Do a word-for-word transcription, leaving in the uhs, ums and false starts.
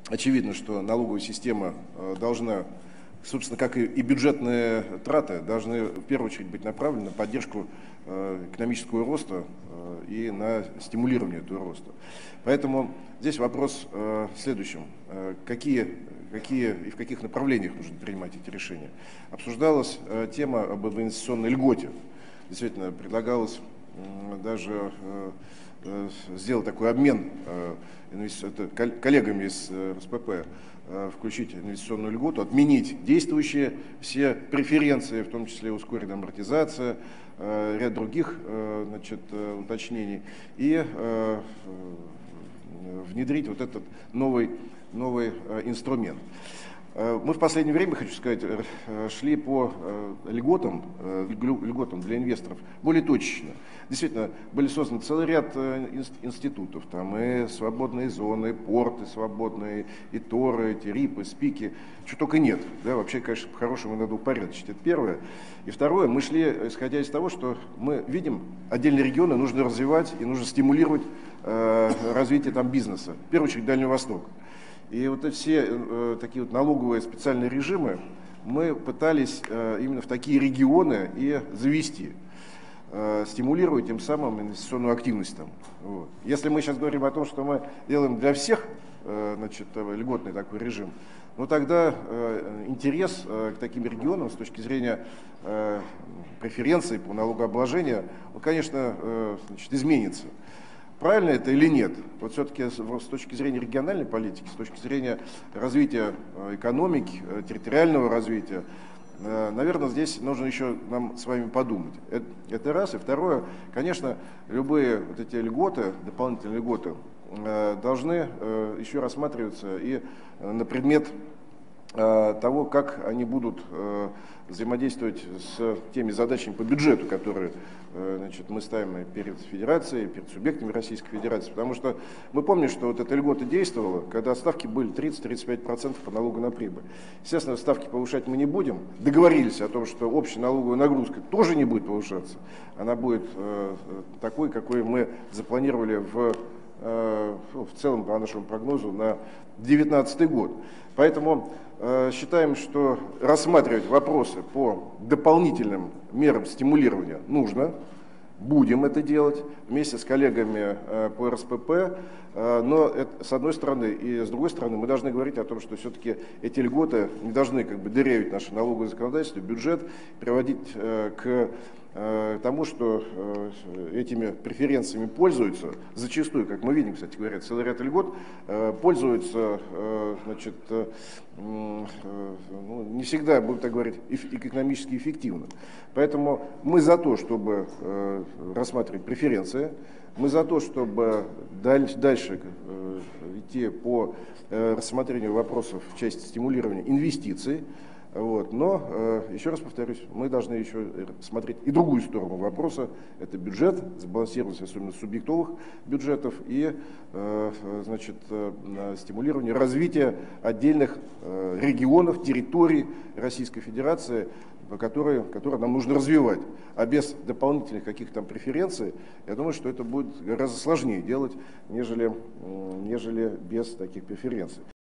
очевидно, что налоговая система должна, собственно, как и бюджетные траты, должны в первую очередь быть направлены на поддержку экономического роста и на стимулирование этого роста. Поэтому здесь вопрос в следующем. Какие, какие и в каких направлениях нужно принимать эти решения? Обсуждалась тема об инвестиционной льготе. Действительно, предлагалось даже сделать такой обмен коллегами из РСПП, включить инвестиционную льготу, отменить действующие все преференции, в том числе ускоренная амортизация, ряд других, значит, уточнений, и внедрить вот этот новый, новый инструмент. Мы в последнее время, хочу сказать, шли по льготам, льготам для инвесторов более точечно. Действительно, были созданы целый ряд институтов, там и свободные зоны, и порты свободные, и торы, и рипы, спики, чего только нет. Да, вообще, конечно, по-хорошему надо упорядочить. Это первое. И второе, мы шли, исходя из того, что мы видим, отдельные регионы нужно развивать и нужно стимулировать э, развитие там бизнеса, в первую очередь Дальний Восток. И вот эти все э, такие вот налоговые специальные режимы мы пытались э, именно в такие регионы и завести, э, стимулируя тем самым инвестиционную активность там. Вот. Если мы сейчас говорим о том, что мы делаем для всех э, значит, льготный такой режим, ну тогда э, интерес э, к таким регионам с точки зрения э, преференций по налогообложению, ну, конечно, э, значит, изменится. Правильно это или нет? Вот все-таки с точки зрения региональной политики, с точки зрения развития экономики, территориального развития, наверное, здесь нужно еще нам с вами подумать. Это, это раз. И второе, конечно, любые вот эти льготы, дополнительные льготы, должны еще рассматриваться и на предмет того, как они будут взаимодействовать с теми задачами по бюджету, которые, значит, мы ставим перед Федерацией, перед субъектами Российской Федерации. Потому что мы помним, что вот эта льгота действовала, когда ставки были тридцать-тридцать пять процентов по налогу на прибыль. Естественно, ставки повышать мы не будем. Договорились о том, что общая налоговая нагрузка тоже не будет повышаться. Она будет э, такой, какой мы запланировали в, э, в целом по нашему прогнозу на две тысячи девятнадцатый год. Поэтому э, считаем, что рассматривать вопросы по дополнительным мерам стимулирования нужно. Будем это делать вместе с коллегами э, по РСПП. Э, но это, с одной стороны, и с другой стороны, мы должны говорить о том, что все-таки эти льготы не должны как бы дырявить наше налоговое законодательство, бюджет, приводить э, к тому, что этими преференциями пользуются, зачастую, как мы видим, кстати говоря, целый ряд льгот, пользуются, значит, ну, не всегда, будем так говорить, экономически эффективно. Поэтому мы за то, чтобы рассматривать преференции, мы за то, чтобы дальше идти по рассмотрению вопросов в части стимулирования инвестиций. Вот. Но, э, еще раз повторюсь, мы должны еще смотреть и другую сторону вопроса. Это бюджет, сбалансированность, особенно субъектовых бюджетов, и э, значит, э, стимулирование развития отдельных э, регионов, территорий Российской Федерации, которые, которые нам нужно развивать. А без дополнительных каких-то там преференций, я думаю, что это будет гораздо сложнее делать, нежели, нежели без таких преференций.